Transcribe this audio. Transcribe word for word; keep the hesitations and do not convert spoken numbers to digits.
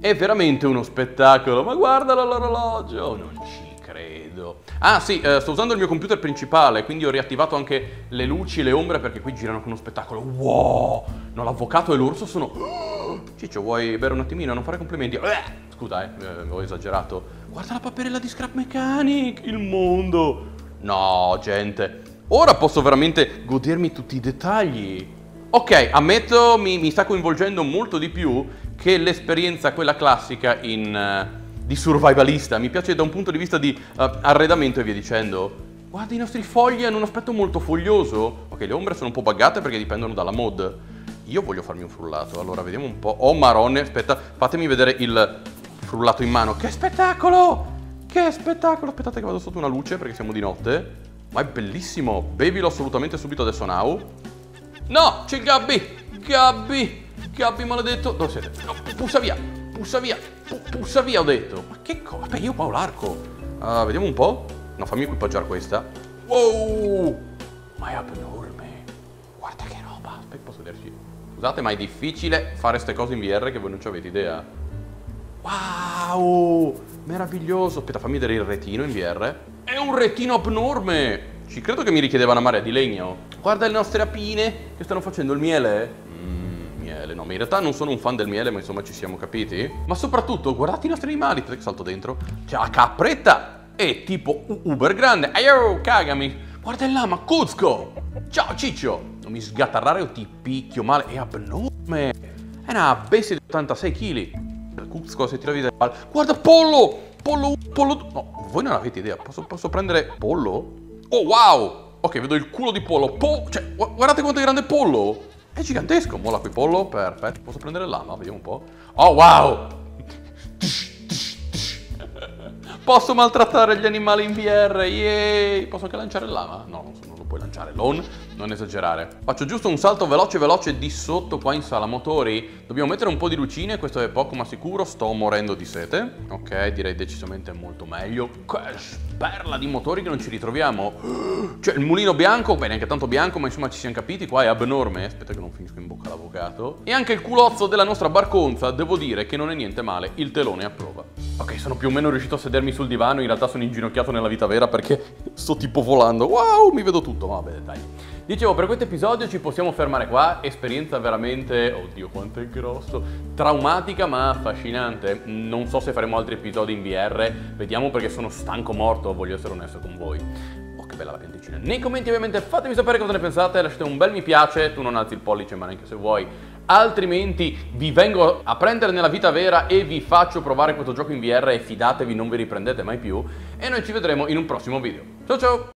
È veramente uno spettacolo, ma guarda l'orologio, non ci credo. Ah sì, eh, sto usando il mio computer principale, quindi ho riattivato anche le luci e le ombre perché qui girano con uno spettacolo. Wow! No, l'avvocato e l'orso sono... Ciccio, vuoi bere un attimino? Non fare complimenti. Scusa, eh, eh, ho esagerato. Guarda la paperella di Scrap Mechanic, il mondo. No, gente, ora posso veramente godermi tutti i dettagli. Ok, ammetto, mi, mi sta coinvolgendo molto di più che l'esperienza, quella classica in, uh, di survivalista. Mi piace da un punto di vista di uh, arredamento e via dicendo. Guarda, i nostri fogli hanno un aspetto molto foglioso. Ok, le ombre sono un po' buggate perché dipendono dalla mod. Io voglio farmi un frullato, allora vediamo un po'. Oh marone, aspetta, fatemi vedere il frullato in mano. Che spettacolo! Che spettacolo! Aspettate che vado sotto una luce perché siamo di notte. Ma è bellissimo, bevilo assolutamente subito adesso now. No, c'è Gabby! Gabby! Gabby maledetto! Dove siete? No, pussa via! Pussa via! Pu pussa via, ho detto! Ma che cosa? Beh, io qua ho l'arco! Uh, vediamo un po'. No, fammi equipaggiare questa. Wow! Ma è abnorme! Guarda che roba! Aspetta, posso vederci. Scusate, ma è difficile fare queste cose in V R che voi non ci avete idea. Wow! Meraviglioso! Aspetta, fammi vedere il retino in V R. È un retino abnorme! Ci credo che mi richiedeva una marea di legno. Guarda le nostre apine che stanno facendo il miele. Mmm, miele. No, ma in realtà non sono un fan del miele, ma insomma ci siamo capiti. Ma soprattutto, guardate i nostri animali. Aspetta che salto dentro. C'è la capretta. È tipo uber grande. Aio, cagami. Guarda il lama, Kuzco. Ciao, Ciccio. Non mi sgattarrare o ti picchio male. È abnorme. È una bestia di ottantasei chili. Kuzco, se ti la vita. Guarda, pollo. Pollo, pollo. No, voi non avete idea. Posso, posso prendere pollo? Oh, wow. Ok, vedo il culo di pollo. Po cioè, guardate quanto è grande il pollo. È gigantesco. Molla qui pollo. Perfetto. Posso prendere il lama? Vediamo un po'. Oh, wow. Posso maltrattare gli animali in V R. Yay. Posso anche lanciare il lama? No, non, so, non lo puoi lanciare. Lon, non esagerare. Faccio giusto un salto veloce veloce di sotto qua in sala motori. Dobbiamo mettere un po' di lucine. Questo è poco ma sicuro. Sto morendo di sete. Ok, direi decisamente molto meglio. Che perla di motori che non ci ritroviamo. Cioè, il mulino bianco, beh, neanche tanto bianco, ma insomma ci siamo capiti. Qua è abnorme. Aspetta che non finisco in bocca l'avvocato. E anche il culozzo della nostra barconza, devo dire che non è niente male. Il telone approva. Ok, sono più o meno riuscito a sedermi sul divano. In realtà sono inginocchiato nella vita vera perché sto tipo volando. Wow, mi vedo tutto. Vabbè, dai. Dicevo, per questo episodio ci possiamo fermare qua. Esperienza veramente, oddio quanto è grosso, traumatica ma affascinante. Non so se faremo altri episodi in V R. Vediamo perché sono stanco morto, voglio essere onesto con voi. Oh, che bella la pianticina. Nei commenti ovviamente fatemi sapere cosa ne pensate. Lasciate un bel mi piace. Tu non alzi il pollice ma neanche se vuoi. Altrimenti vi vengo a prendere nella vita vera e vi faccio provare questo gioco in V R e fidatevi, non vi riprendete mai più. E noi ci vedremo in un prossimo video. Ciao ciao!